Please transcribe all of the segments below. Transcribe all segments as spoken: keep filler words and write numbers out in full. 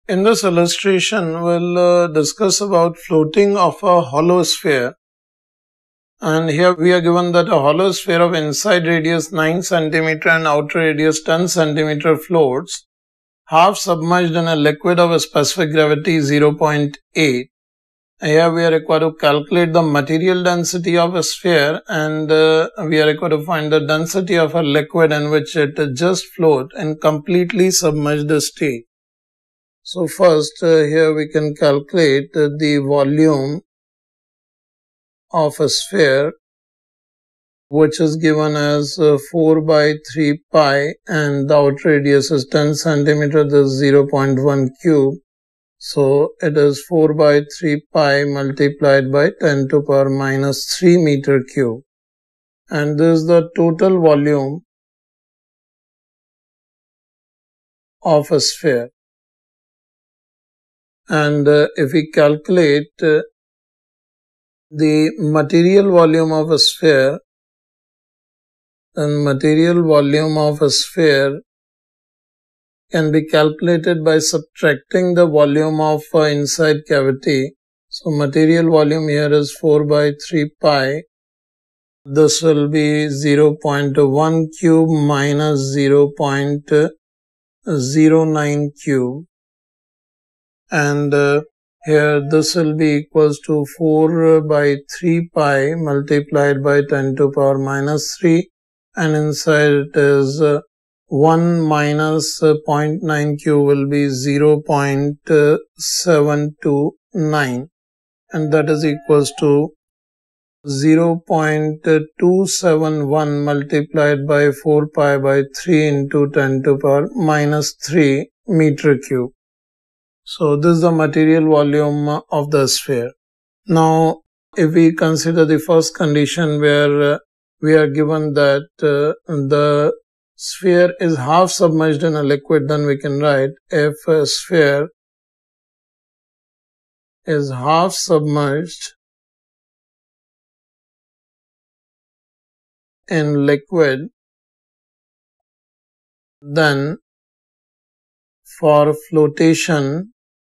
In this illustration, we'll uh, discuss about floating of a hollow sphere. And here we are given that a hollow sphere of inside radius nine centimeter and outer radius ten centimeter floats, half submerged in a liquid of a specific gravity zero point eight. Here we are required to calculate the material density of a sphere, and uh, we are required to find the density of a liquid in which it just floats in completely submerged state. So first uh, here we can calculate uh, the volume of a sphere, which is given as uh, four by three pi, and the outer radius is ten centimeter, this is zero point one cube. So it is four by three pi multiplied by ten to the power minus three meter cube. And this is the total volume of a sphere. And uh, if we calculate uh, the material volume of a sphere, then material volume of a sphere can be calculated by subtracting the volume of uh, inside cavity. So material volume here is four by three pi. This will be zero point one cube minus zero point zero nine cube. And uh, here this will be equals to four by three pi multiplied by ten to the power minus three, and inside it is uh, one minus uh, zero point nine cube will be zero point seven two nine, and that is equals to zero point two seven one multiplied by four pi by three into ten to the power minus three meter cube. So this is the material volume of the sphere. Now, if we consider the first condition where uh, we are given that uh, the sphere is half submerged in a liquid, then we can write if a sphere is half submerged in liquid, then for flotation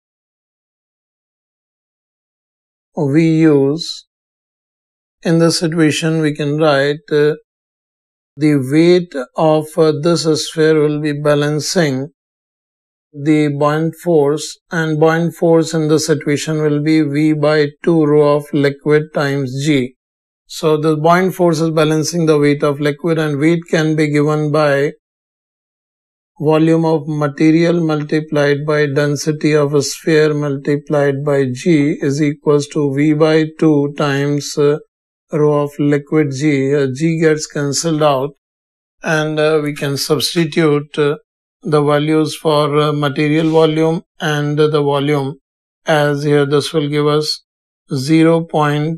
we use, in this situation we can write uh, the weight of uh, this sphere will be balancing the buoyant force, and buoyant force in this situation will be V by two rho of liquid times G. So the buoyant force is balancing the weight of liquid, and weight can be given by volume of material multiplied by density of a sphere multiplied by G is equals to V by two times uh, rho of liquid G. Uh, G gets cancelled out, and uh, we can substitute uh, the values for uh, material volume and uh, the volume, as here this will give us zero point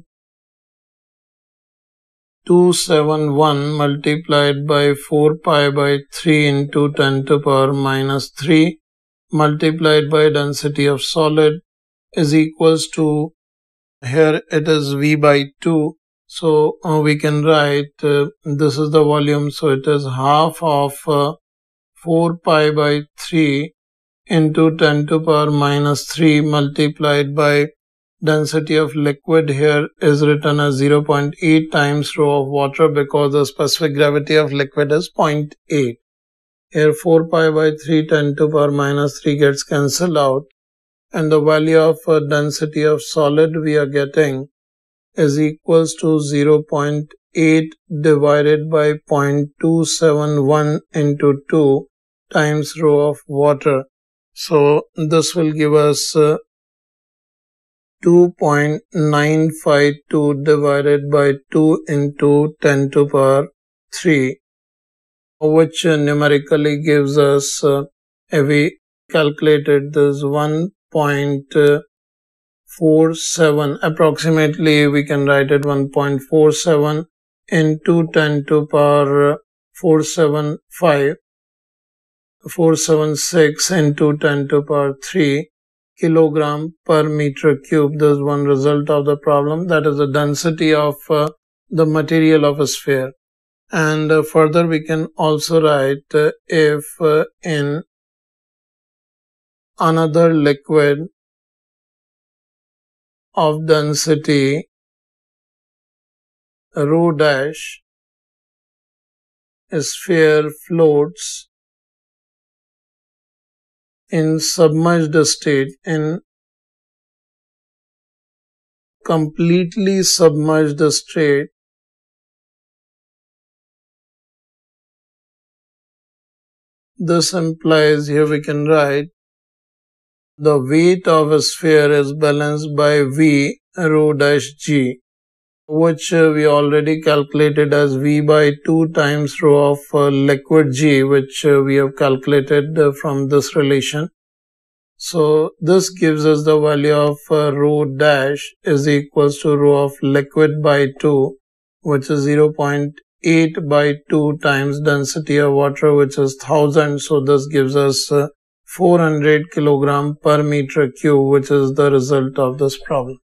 two seven one multiplied by four pi by three into ten to the power minus three multiplied by density of solid is equals to, here it is V by two. So uh, we can write uh, this is the volume, so it is half of uh, four pi by three into ten to the power minus three multiplied by density of liquid, here is written as zero point eight times rho of water because the specific gravity of liquid is zero point eight. Here four pi by three ten to the power minus three gets cancelled out, and the value of uh, density of solid we are getting is equals to zero point eight divided by zero point two seven one into two times rho of water. So this will give us uh, two point nine five two divided by two into ten to the power three, which uh, numerically gives us, uh, if we calculated this, one point four seven, approximately we can write it one point four seven into ten to the power four seven five, four seven six into ten to the power three kilogram per meter cube. This is one result of the problem, that is the density of uh, the material of a sphere. And uh, further we can also write uh, if uh, in another liquid of density rho dash sphere floats in submerged state, in completely submerged state. This implies, here we can write, the weight of a sphere is balanced by V rho dash G, which we already calculated as V by two times rho of uh, liquid G, which uh, we have calculated uh, from this relation. So this gives us the value of uh, rho dash is equals to rho of liquid by two, which is zero point eight by two times density of water, which is one thousand. So this gives us uh, four hundred kilogram per meter cube, which is the result of this problem.